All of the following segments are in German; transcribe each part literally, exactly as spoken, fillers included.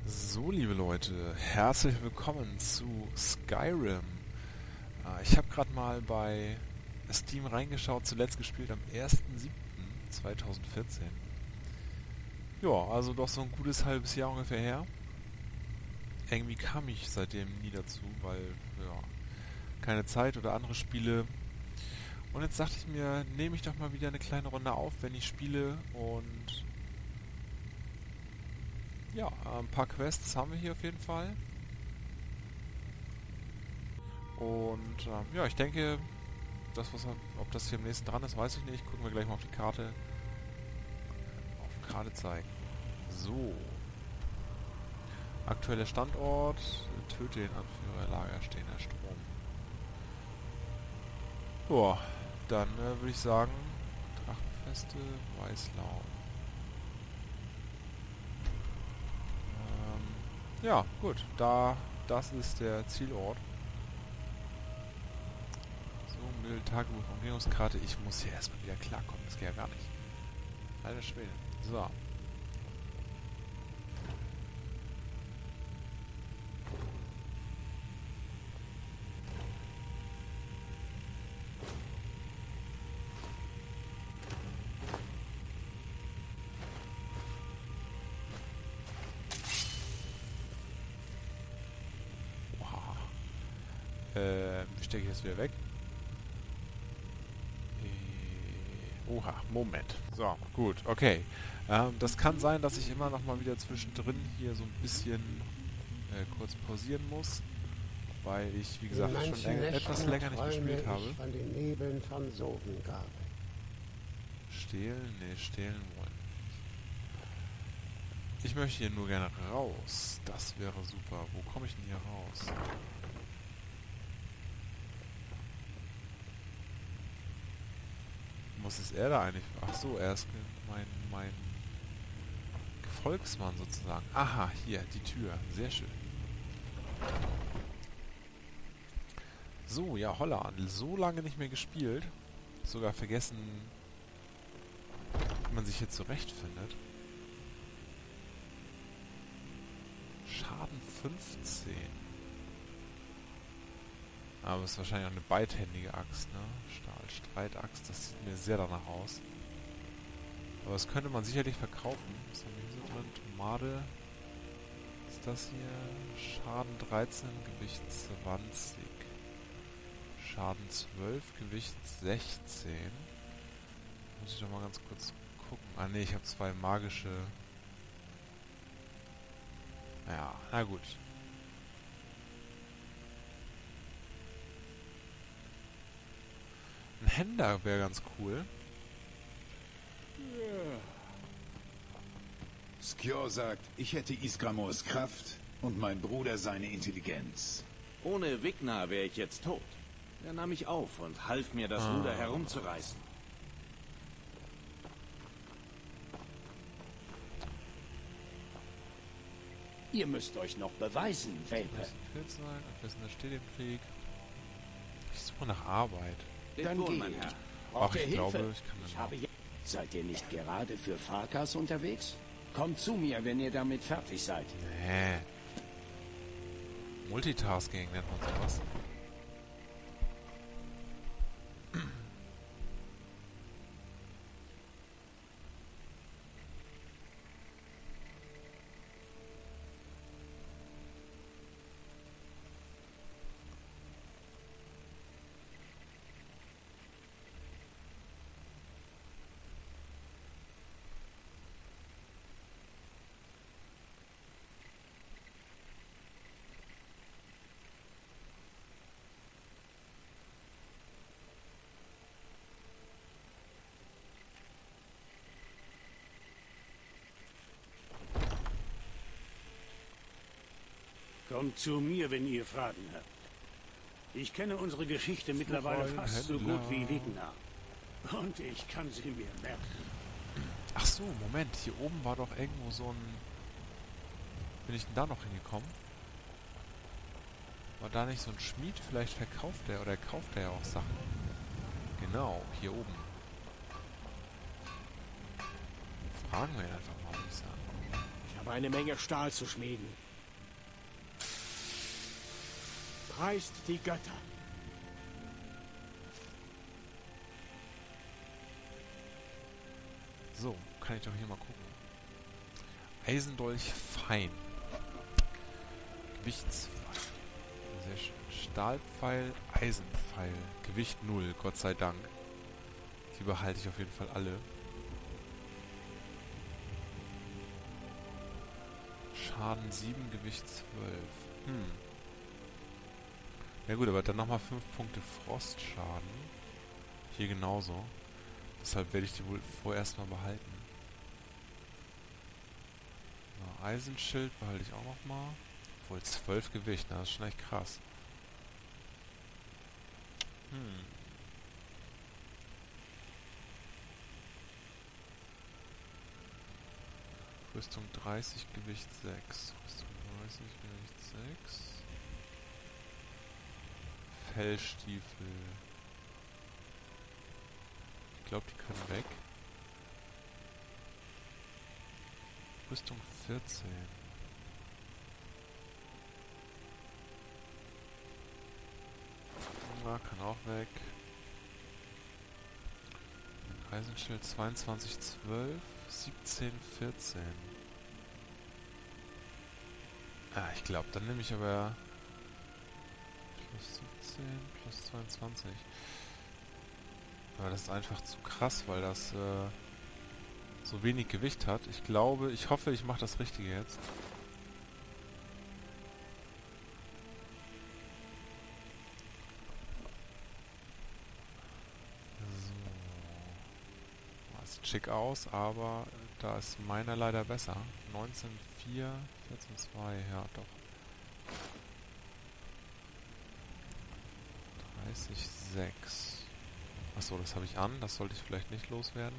So, liebe Leute, herzlich willkommen zu Skyrim. Äh, ich habe gerade mal bei Steam reingeschaut, zuletzt gespielt am ersten siebten zweitausendvierzehn. Ja, also doch so ein gutes halbes Jahr ungefähr her. Irgendwie kam ich seitdem nie dazu, weil, ja, keine Zeit oder andere Spiele. Und jetzt dachte ich mir, nehme ich doch mal wieder eine kleine Runde auf, wenn ich spiele. Und ja, ein paar Quests haben wir hier auf jeden Fall. Und ähm, ja, ich denke, das, was, ob das hier am nächsten dran ist, weiß ich nicht. Gucken wir gleich mal auf die Karte. Auf Karte zeigen. So. Aktueller Standort. Töte den Anführer, Lagerstehender Strom. Boah, dann äh, würde ich sagen, Drachenfeste, Weißlau. Ähm, ja, gut. Da, das ist der Zielort. So, Bild, Tagebuch, Umgebungskarte. Ich muss hier erstmal wieder klarkommen. Das geht ja gar nicht. Alter Schwede. So. Äh, stecke ich jetzt wieder weg. Äh, oha, Moment. So, gut, okay. Ähm, das kann sein, dass ich immer noch mal wieder zwischendrin hier so ein bisschen äh, kurz pausieren muss, weil ich, wie gesagt, schon länger, etwas länger nicht gespielt habe. Von den Nebeln von Sovngarde. Stehlen? Ne, stehlen wollen. Ich möchte hier nur gerne raus. Das wäre super. Wo komme ich denn hier raus? Was ist er da eigentlich? Ach so, er ist mein, mein Gefolgsmann sozusagen. Aha, hier, die Tür. Sehr schön. So, ja, Holla. So lange nicht mehr gespielt. Sogar vergessen, wie man sich hier zurechtfindet. Schaden fünfzehn. Aber es ist wahrscheinlich auch eine beidhändige Axt, ne? Stahl-Streitaxt, das sieht mir sehr danach aus. Aber das könnte man sicherlich verkaufen. Was haben wir hier so drin? Tomate. Was ist das hier? Schaden dreizehn, Gewicht zwanzig. Schaden zwölf, Gewicht sechzehn. Muss ich doch mal ganz kurz gucken. Ah ne, ich habe zwei magische... Ja, na gut. Ein Händler wäre ganz cool. Ja. Skjor sagt, ich hätte Isgramors Kraft und mein Bruder seine Intelligenz. Ohne Vignar wäre ich jetzt tot. Er nahm mich auf und half mir, das ah. Ruder herumzureißen. Ihr müsst euch noch beweisen, Welpe. Abwesender steht im Krieg. Ich suche nach Arbeit. Dann Ton, geh. mein Herr. Ach, Braucht ihr ich glaube, Hilfe? ich kann Ich dann habe je- Seid ihr nicht gerade für Farkas unterwegs? Kommt zu mir, wenn ihr damit fertig seid. Nee. Multitasking nennt man sowas. Kommt zu mir, wenn ihr Fragen habt. Ich kenne unsere Geschichte mittlerweile fast so gut wie Vignar. Und ich kann sie mir merken. Ach so, Moment. Hier oben war doch irgendwo so ein... Bin ich denn da noch hingekommen? War da nicht so ein Schmied? Vielleicht verkauft er oder kauft er ja auch Sachen. Genau, hier oben. Fragen wir ihn einfach mal, würde ich sagen. habe eine Menge Stahl zu schmieden. Preist die Götter. So, kann ich doch hier mal gucken. Eisendolch fein. Gewicht zwei. Sehr schön. Stahlpfeil, Eisenpfeil. Gewicht null, Gott sei Dank. Die behalte ich auf jeden Fall alle. Schaden sieben, Gewicht zwölf. Hm. Ja gut, aber dann nochmal fünf Punkte Frostschaden. Hier genauso. Deshalb werde ich die wohl vorerst mal behalten. So, Eisenschild behalte ich auch nochmal. Obwohl zwölf Gewicht, ne? Das ist schon echt krass. Hm. Rüstung dreißig, Gewicht sechs. Rüstung dreißig, Gewicht sechs. Fellstiefel. Ich glaube, die können weg. Rüstung vierzehn. Na, kann auch weg. Eisenschild zweiundzwanzig, zwölf, siebzehn, vierzehn. Ah, ich glaube, dann nehme ich aber plus siebzehn, plus zweiundzwanzig. Aber das ist einfach zu krass, weil das äh, so wenig Gewicht hat. Ich glaube, ich hoffe, ich mache das Richtige jetzt. So. Das sieht schick aus, aber da ist meiner leider besser. neunzehn, vier, vierzehn, zwei, ja doch. dreißig, sechs. Achso, das habe ich an. Das sollte ich vielleicht nicht loswerden.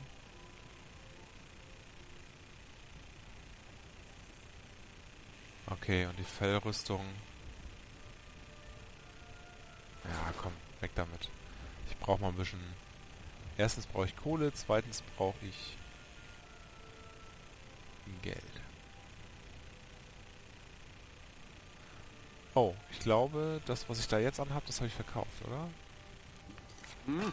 Okay, und die Fellrüstung. Ja, komm, weg damit. Ich brauche mal ein bisschen... Erstens brauche ich Kohle, zweitens brauche ich Geld. Oh, ich glaube, das, was ich da jetzt anhabe, das habe ich verkauft, oder? Hm?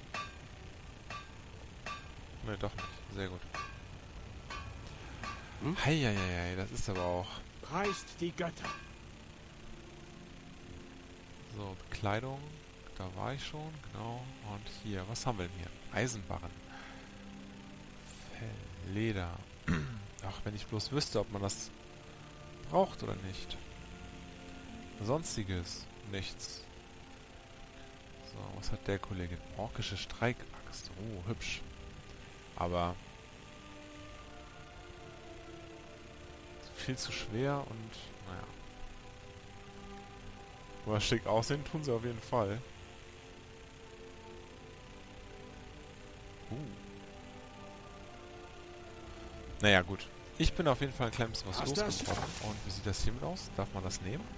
Ne, doch nicht. Sehr gut. Hm? Heieiei, das ist aber auch... Preist die Götter. So, Bekleidung. Da war ich schon, genau. Und hier, was haben wir denn hier? Eisenbarren. Fell, Leder. Ach, wenn ich bloß wüsste, ob man das braucht oder nicht. Sonstiges. Nichts. So, was hat der Kollege? Orkische Streikaxt. Oh, hübsch. Aber viel zu schwer und naja. Aber schick aussehen tun sie auf jeden Fall. Uh. Naja, gut. Ich bin auf jeden Fall ein klein bisschen was losgeworden. Und wie sieht das hiermit aus? Darf man das nehmen?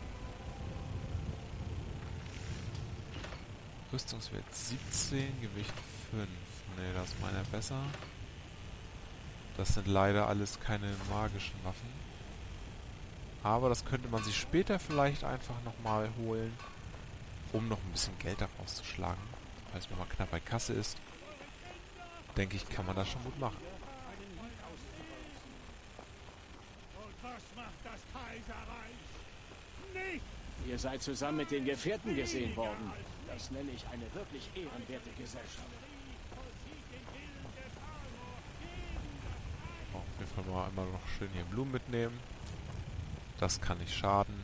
Rüstungswert siebzehn, Gewicht fünf. Ne, das ist meiner besser. Das sind leider alles keine magischen Waffen. Aber das könnte man sich später vielleicht einfach nochmal holen, um noch ein bisschen Geld daraus zu schlagen. Falls man mal knapp bei Kasse ist, denke ich, kann man das schon gut machen. Und was macht das Kaiserreich? Nicht! Ihr seid zusammen mit den Gefährten gesehen worden. Das nenne ich eine wirklich ehrenwerte Gesellschaft. Oh, auf jeden Fall mal einmal noch schön hier Blumen mitnehmen. Das kann nicht schaden.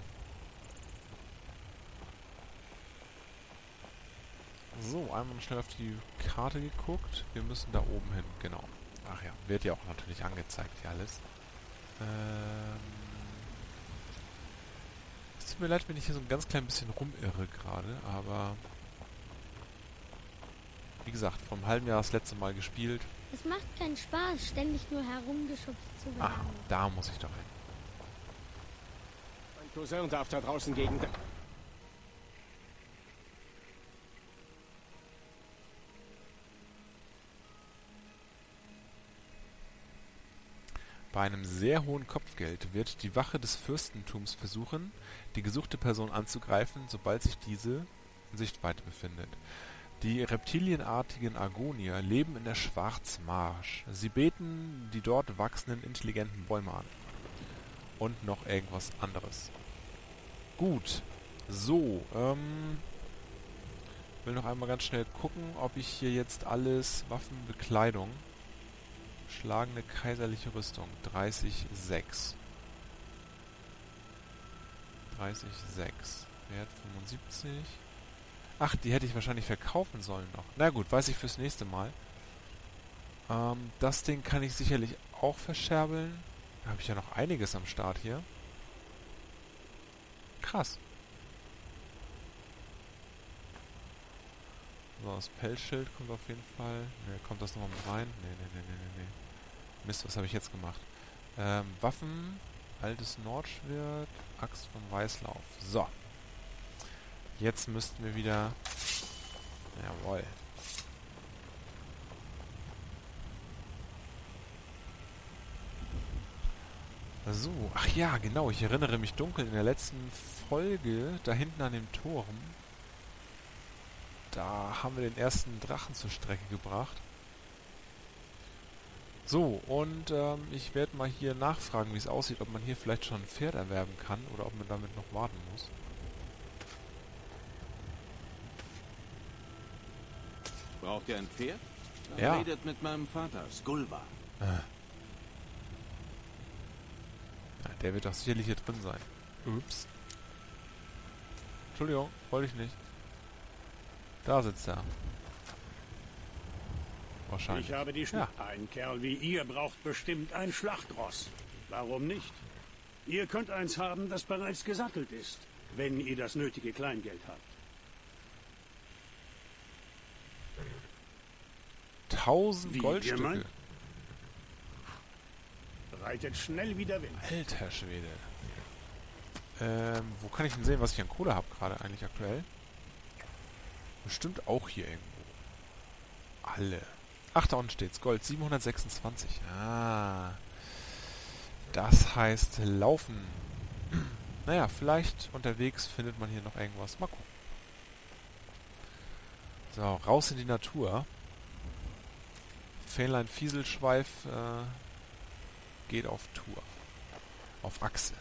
So, einmal schnell auf die Karte geguckt. Wir müssen da oben hin, genau. Ach ja, wird ja auch natürlich angezeigt hier alles. Ähm... Es tut mir leid, wenn ich hier so ein ganz klein bisschen rumirre gerade, aber... Wie gesagt, vor einem halben Jahr das letzte Mal gespielt. Es macht keinen Spaß, ständig nur herumgeschubst zu werden. Aha, da muss ich doch hin. Mein Cousin darf da draußen gegen... Bei einem sehr hohen Kopfgeld wird die Wache des Fürstentums versuchen, die gesuchte Person anzugreifen, sobald sich diese in Sichtweite befindet. Die reptilienartigen Argonier leben in der Schwarzmarsch. Sie beten die dort wachsenden intelligenten Bäume an. Und noch irgendwas anderes. Gut. So, ähm... will noch einmal ganz schnell gucken, ob ich hier jetzt alles Waffenbekleidung. Schlagende kaiserliche Rüstung. dreißig Komma sechs. dreißig Komma sechs. Wert fünfundsiebzig. Ach, die hätte ich wahrscheinlich verkaufen sollen noch. Na gut, weiß ich fürs nächste Mal. Ähm, das Ding kann ich sicherlich auch verscherbeln. Da habe ich ja noch einiges am Start hier. Krass. So, das Pelzschild kommt auf jeden Fall. Ne, kommt das nochmal mit rein? Ne, ne, ne, ne, ne, ne. Mist, was habe ich jetzt gemacht? Ähm, Waffen, altes Nordschwert, Axt vom Weißlauf. So. Jetzt müssten wir wieder... Jawohl. So, ach ja, genau, ich erinnere mich dunkel in der letzten Folge, da hinten an dem Turm, da haben wir den ersten Drachen zur Strecke gebracht. So, und ähm, ich werde mal hier nachfragen, wie es aussieht, ob man hier vielleicht schon ein Pferd erwerben kann oder ob man damit noch warten muss. Braucht ihr ein Pferd? Dann Ja. redet mit meinem Vater, Skulva. Äh. Ja, der wird doch sicherlich hier drin sein. Ups. Entschuldigung, wollte ich nicht. Da sitzt er. Wahrscheinlich. Ich habe die Schn Ja. Ein Kerl wie ihr braucht bestimmt ein Schlachtross. Warum nicht? Ihr könnt eins haben, das bereits gesattelt ist, wenn ihr das nötige Kleingeld habt. Tausend Wie, Goldstücke. ihr meint? Reitet schnell wie der Wind. Alter Schwede. Ähm, wo kann ich denn sehen, was ich an Kohle habe gerade eigentlich aktuell? Bestimmt auch hier irgendwo. Alle. Ach, da unten steht's. Gold siebenhundertsechsundzwanzig. Ah. Das heißt laufen. Naja, vielleicht unterwegs findet man hier noch irgendwas. Mal gucken. So, raus in die Natur. Fähnlein Fieselschweif äh, geht auf Tour. Auf Achse.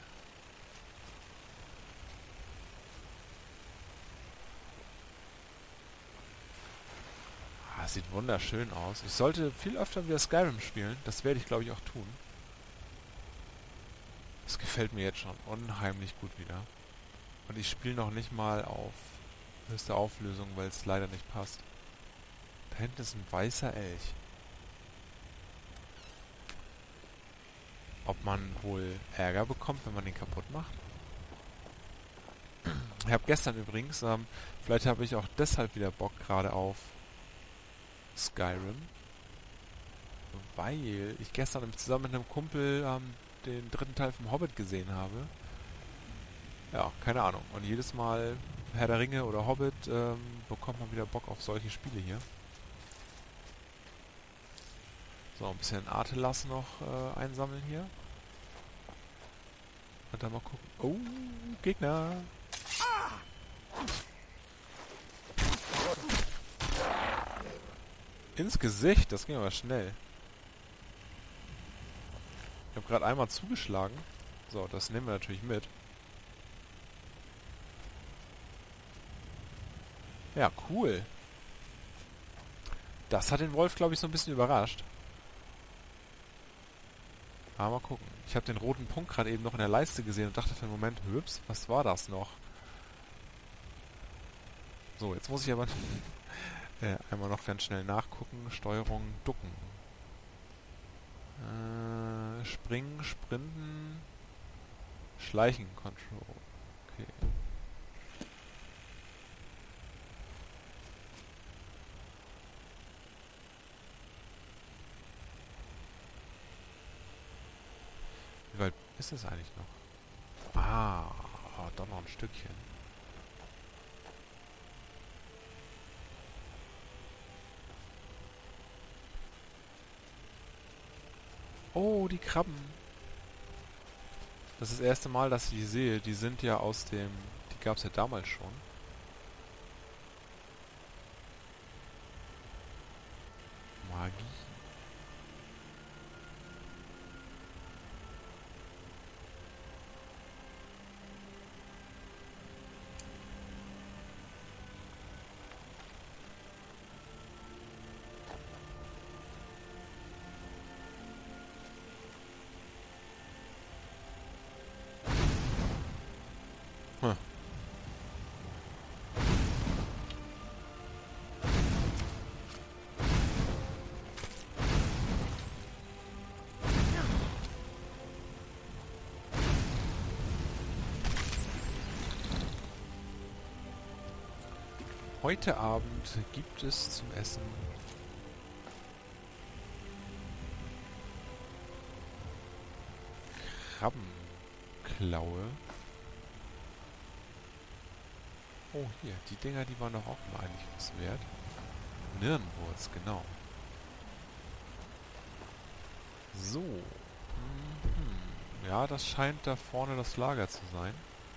Ah, sieht wunderschön aus. Ich sollte viel öfter wieder Skyrim spielen. Das werde ich, glaube ich, auch tun. Das gefällt mir jetzt schon unheimlich gut wieder. Und ich spiele noch nicht mal auf höchste Auflösung, weil es leider nicht passt. Da hinten ist ein weißer Elch. Ob man wohl Ärger bekommt, wenn man den kaputt macht? Ich habe gestern übrigens, ähm, vielleicht habe ich auch deshalb wieder Bock gerade auf Skyrim, weil ich gestern zusammen mit einem Kumpel ähm, den dritten Teil vom Hobbit gesehen habe. Ja, keine Ahnung. Und jedes Mal Herr der Ringe oder Hobbit ähm, bekommt man wieder Bock auf solche Spiele hier. So, ein bisschen Artelas noch äh, einsammeln hier. Und dann mal gucken. Oh, Gegner! Ins Gesicht, das ging aber schnell. Ich habe gerade einmal zugeschlagen. So, das nehmen wir natürlich mit. Ja, cool. Das hat den Wolf, glaube ich, so ein bisschen überrascht. Aber mal gucken. Ich habe den roten Punkt gerade eben noch in der Leiste gesehen und dachte für einen Moment, hübs, was war das noch? So, jetzt muss ich aber äh, einmal noch ganz schnell nachgucken. Steuerung, ducken. Äh, springen, sprinten, schleichen, Control. Okay. Wie weit ist es eigentlich noch? Ah, doch noch ein Stückchen. Oh, die Krabben. Das ist das erste Mal, dass ich die sehe. Die sind ja aus dem... Die gab es ja damals schon. Magie. Hm. Heute Abend gibt es zum Essen Krabbenklaue. Oh, hier, die Dinger, die waren doch auch mal eigentlich was wert. Nirnwurz, genau. So. Mhm. Ja, das scheint da vorne das Lager zu sein.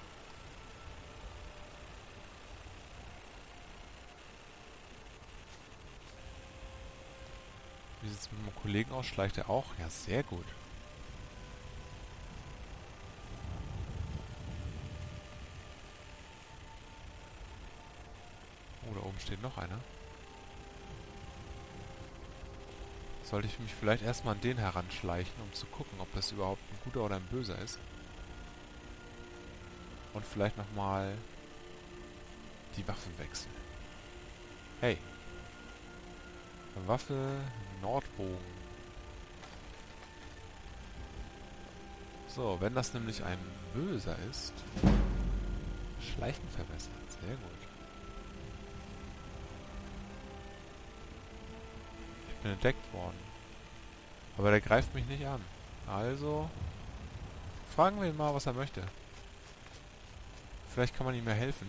Wie sieht es mit meinem Kollegen aus? Schleicht er auch? Ja, sehr gut. Oh, da oben steht noch einer. Sollte ich mich vielleicht erstmal an den heranschleichen, um zu gucken, ob das überhaupt ein guter oder ein böser ist. Und vielleicht nochmal die Waffen wechseln. Hey. Waffe Nordbogen. So, wenn das nämlich ein böser ist, Schleichen verbessert. Sehr gut. Ich bin entdeckt worden. Aber der greift mich nicht an. Also fragen wir ihn mal, was er möchte. Vielleicht kann man ihm ja helfen.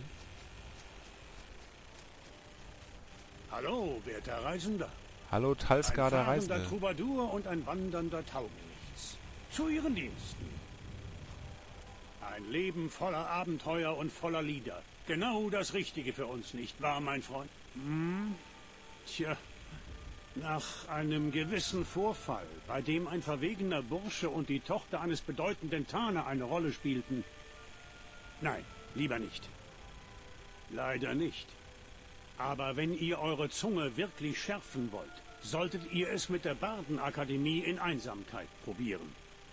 Hallo, werter Reisender. Hallo, Talskar der Reisende. Ein fahrender Troubadour und ein wandernder Taugenichts. Zu Ihren Diensten. Ein Leben voller Abenteuer und voller Lieder. Genau das Richtige für uns, nicht wahr, mein Freund? Hm? Tja, nach einem gewissen Vorfall, bei dem ein verwegener Bursche und die Tochter eines bedeutenden Taner eine Rolle spielten. Nein, lieber nicht. Leider nicht. Aber wenn ihr eure Zunge wirklich schärfen wollt, solltet ihr es mit der Bardenakademie in Einsamkeit probieren.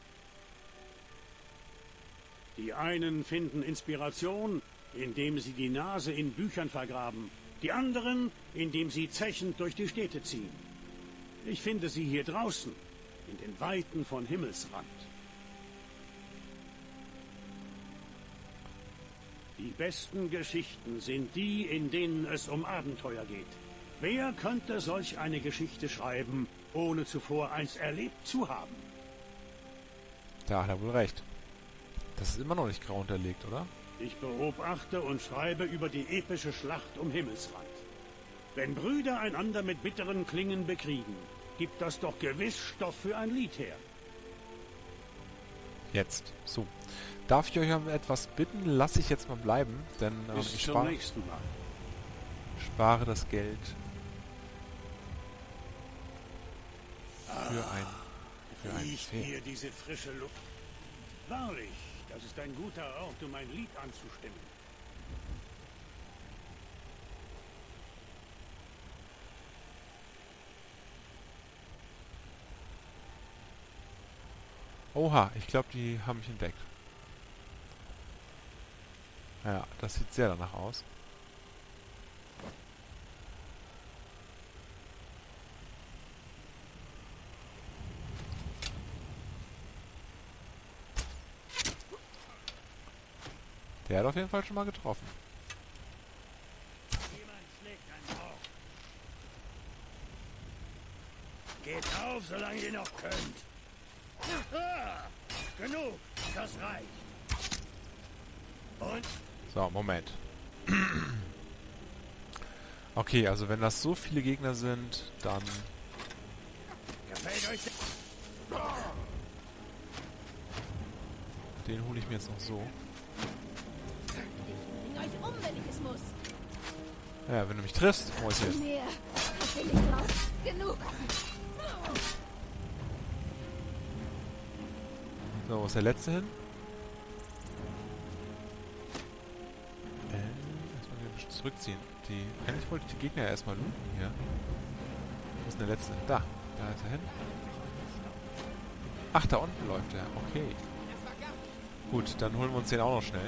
Die einen finden Inspiration, indem sie die Nase in Büchern vergraben, die anderen, indem sie zechend durch die Städte ziehen. Ich finde sie hier draußen, in den Weiten von Himmelsrand. Die besten Geschichten sind die, in denen es um Abenteuer geht. Wer könnte solch eine Geschichte schreiben, ohne zuvor eins erlebt zu haben? Da hat er wohl recht. Das ist immer noch nicht grau unterlegt, oder? Ich beobachte und schreibe über die epische Schlacht um Himmelsrand. Wenn Brüder einander mit bitteren Klingen bekriegen, gibt das doch gewiss Stoff für ein Lied her. Jetzt. So. Darf ich euch um etwas bitten? Lasse ich jetzt mal bleiben, denn ähm, Bis ich zum spare, nächsten Mal. spare das Geld für ein für ein Riecht Pferd. hier diese frische Luft? Wahrlich, das ist ein guter Ort, um ein Lied anzustimmen. Oha, ich glaube, die haben mich entdeckt. Ja, das sieht sehr danach aus. Der hat auf jeden Fall schon mal getroffen. Jemand schlägt einen auf. Geht auf, solange ihr noch könnt. Ah, genug, das reicht. Und? So, Moment. Okay, also wenn das so viele Gegner sind, dann... Gefällt euch? Den hole ich mir jetzt noch so. Ich bring euch um, wenn ich es muss. Ja, wenn du mich triffst, Mäuschen. Mehr. Das will ich drauf. Genug. So, wo ist der letzte hin? Äh, erstmal wieder ein bisschen zurückziehen. Die, eigentlich wollte ich die Gegner ja erstmal looten hier. Wo ist denn der letzte? Da. Da ist er hin. Ach, da unten läuft er. Okay. Gut, dann holen wir uns den auch noch schnell.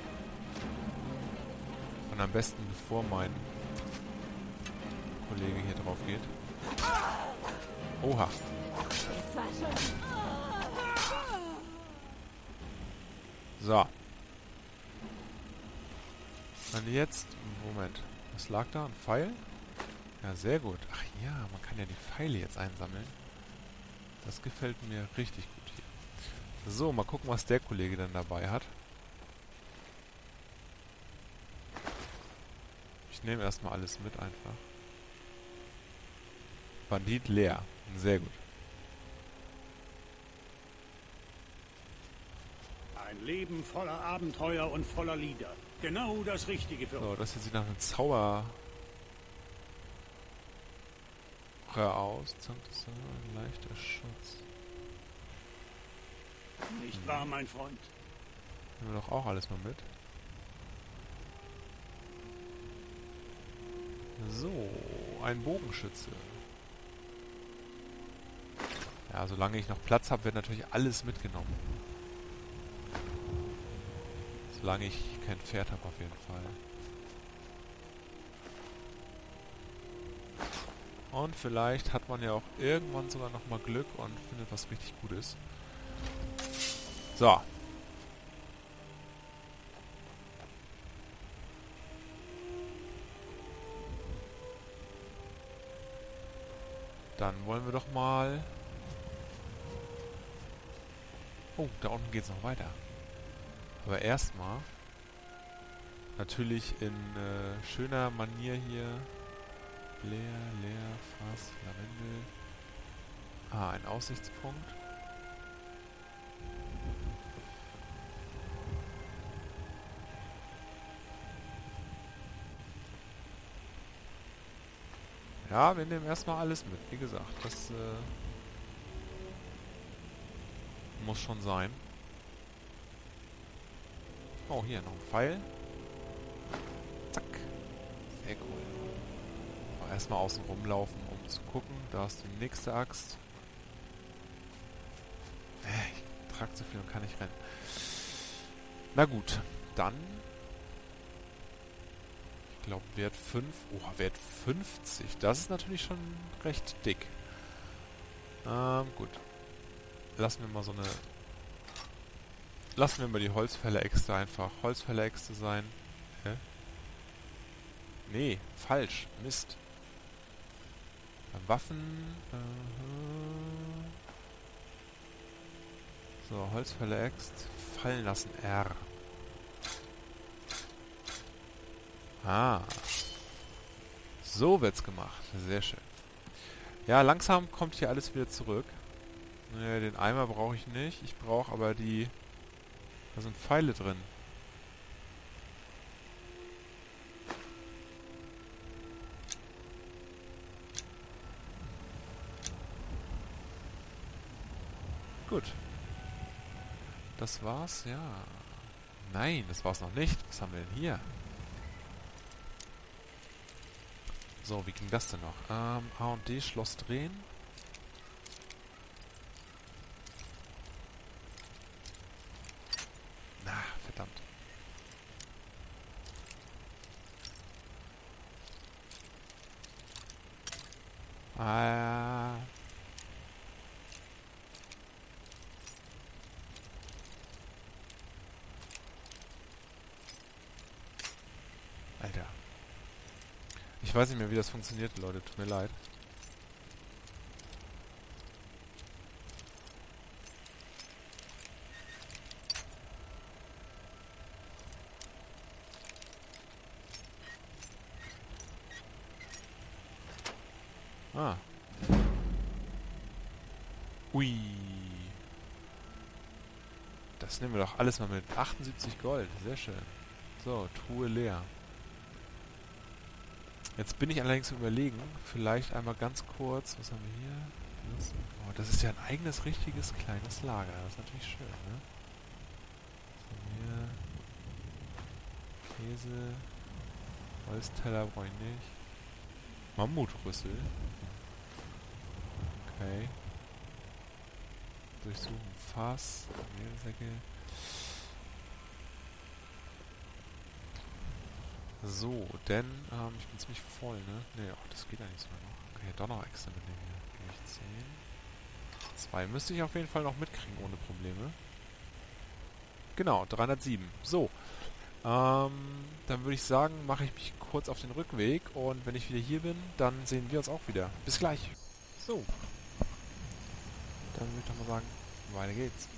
Und am besten, bevor mein Kollege hier drauf geht. Oha. So. Und jetzt, Moment, was lag da? Ein Pfeil? Ja, sehr gut. Ach ja, man kann ja die Pfeile jetzt einsammeln. Das gefällt mir richtig gut hier. So, mal gucken, was der Kollege dann dabei hat. Ich nehme erstmal alles mit einfach. Bandit leer. Sehr gut. Ein Leben voller Abenteuer und voller Lieder. Genau das Richtige für So, uns. das hier sieht nach einem Zauber aus. Leichter Schutz. Nicht wahr, mein Freund? Nehmen wir doch auch alles mal mit. So, ein Bogenschütze. Ja, solange ich noch Platz habe, wird natürlich alles mitgenommen. Solange ich kein Pferd habe, auf jeden Fall. Und vielleicht hat man ja auch irgendwann sogar nochmal Glück und findet was richtig Gutes. So. Dann wollen wir doch mal... Oh, da unten geht es noch weiter. Aber erstmal natürlich in äh, schöner Manier hier. Leer, leer, Fass, Lavendel. Ah, ein Aussichtspunkt. Ja, wir nehmen erstmal alles mit. Wie gesagt, das äh, muss schon sein. Oh, hier noch ein Pfeil. Zack. Sehr cool. Aber erstmal außen rumlaufen, um zu gucken. Da ist die nächste Axt. Äh, ich trage zu viel und kann nicht rennen. Na gut, dann... Ich glaube, Wert fünf. Oh, Wert fünfzig. Das ist natürlich schon recht dick. Ähm, gut. Lassen wir mal so eine... Lassen wir mal die Holzfäller-Äxte einfach Holzfäller-Äxte sein. Hä? Nee, falsch. Mist. Waffen. Uh-huh. So, Holzfäller-Äxt. Fallen lassen. R. Ah. So wird's gemacht. Sehr schön. Ja, langsam kommt hier alles wieder zurück. Ne, den Eimer brauche ich nicht. Ich brauche aber die... Da sind Pfeile drin. Gut. Das war's, ja. Nein, das war's noch nicht. Was haben wir denn hier? So, wie ging das denn noch? Ähm, A und D, Schloss drehen. Na, verdammt. Ah. Alter. Ich weiß nicht mehr, wie das funktioniert, Leute. Tut mir leid. Ah. Ui. Das nehmen wir doch alles mal mit. achtundsiebzig Gold. Sehr schön. So, Truhe leer. Jetzt bin ich allerdings am Überlegen, vielleicht einmal ganz kurz, was haben wir hier? Oh, das ist ja ein eigenes, richtiges, kleines Lager. Das ist natürlich schön, ne? Was haben wir? Käse, Holzteller brauche ich nicht. Mammutrüssel. Okay. Durchsuchen Fass, Mehlsäcke. So, denn, ähm, ich bin ziemlich voll, ne? Ne, ach, das geht eigentlich sogar noch. Okay, doch noch extra mitnehmen hier. Gewicht zehn. Zwei müsste ich auf jeden Fall noch mitkriegen, ohne Probleme. Genau, dreihundertsieben. So. Ähm, dann würde ich sagen, mache ich mich kurz auf den Rückweg und wenn ich wieder hier bin, dann sehen wir uns auch wieder. Bis gleich. So. Dann würde ich doch mal sagen, weiter geht's.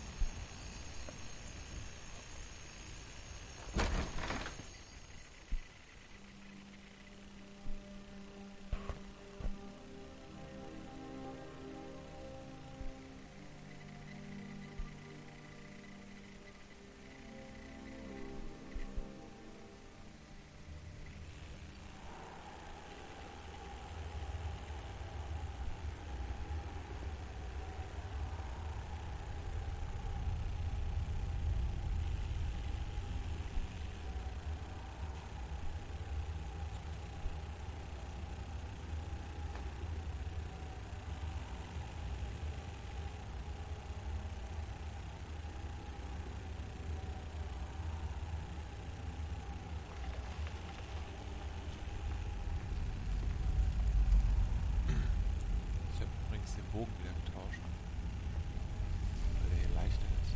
Den Bogen wieder getauscht. Weil der hier leichter ist.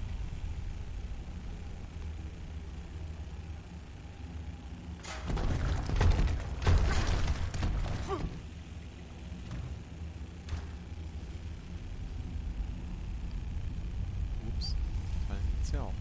Ups, fallen jetzt ja auch.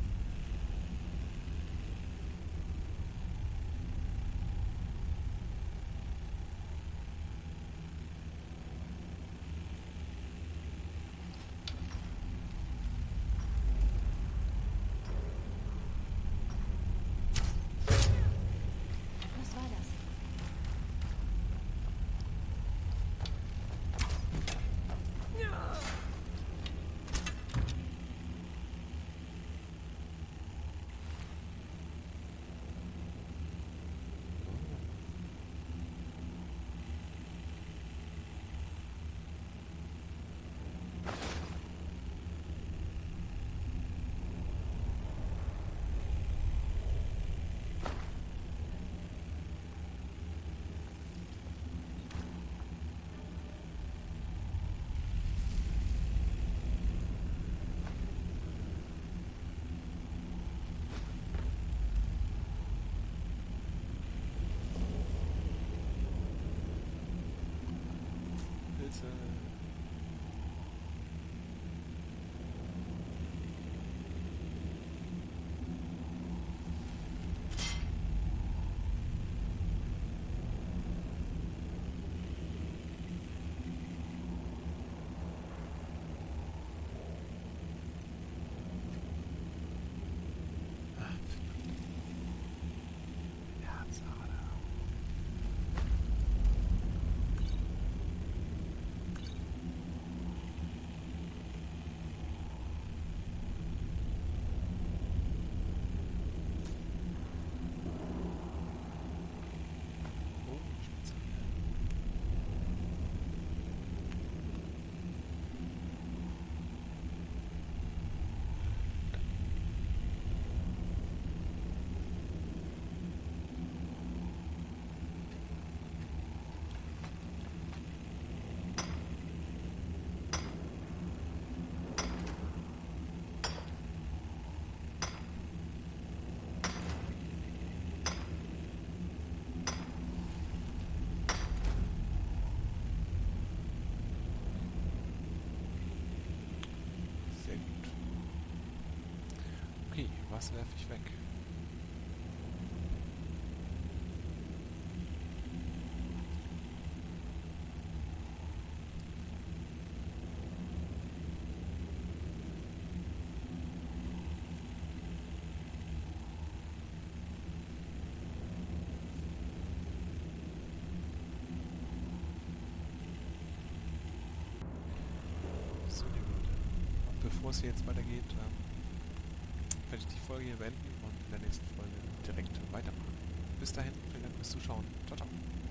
Was werfe ich weg? bevor es hier jetzt weitergeht, ähm, werde ich die Folge hier beenden und in der nächsten Folge direkt weitermachen. Bis dahin, vielen Dank fürs Zuschauen. Ciao, ciao.